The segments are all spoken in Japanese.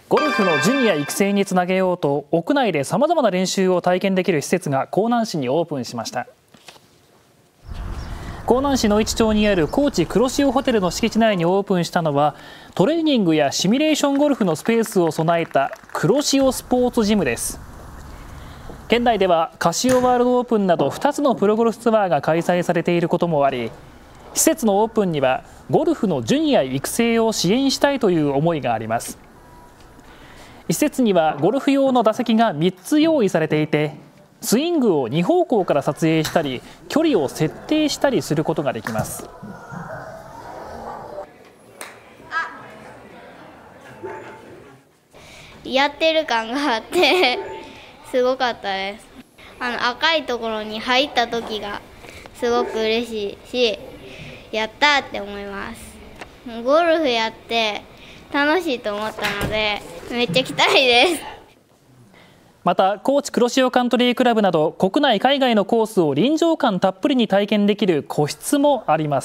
ゴルフのジュニア育成につなげようと屋内でさまざまな練習を体験できる施設が江南市にオープンしました。江南市野市町にある高知黒潮ホテルの敷地内にオープンしたのは、トレーニングやシミュレーションゴルフのスペースを備えた黒潮スポーツジムです。県内ではカシオワールドオープンなど2つのプロゴルフツアーが開催されていることもあり、施設のオープンにはゴルフのジュニア育成を支援したいという思いがあります。施設にはゴルフ用の打席が3つ用意されていて、スイングを2方向から撮影したり距離を設定したりすることができます。 やってる感があってすごかったです。赤いところに入った時がすごく嬉しいし、やったーって思います。ゴルフやって楽しいと思ったのでめっちゃ来たいです。 また高知黒潮カントリークラブなど国内海外のコースを臨場感たっぷりに体験できる個室もあります。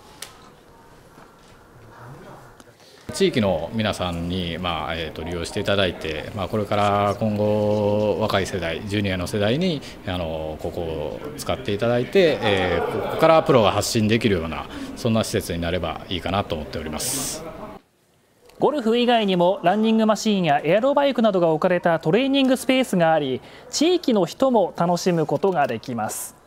地域の皆さんに、利用していただいて、これから今後若い世代ジュニアの世代にここを使っていただいて、ここからプロが発信できるようなそんな施設になればいいかなと思っております。 ゴルフ以外にもランニングマシーンやエアロバイクなどが置かれたトレーニングスペースがあり、地域の人も楽しむことができます。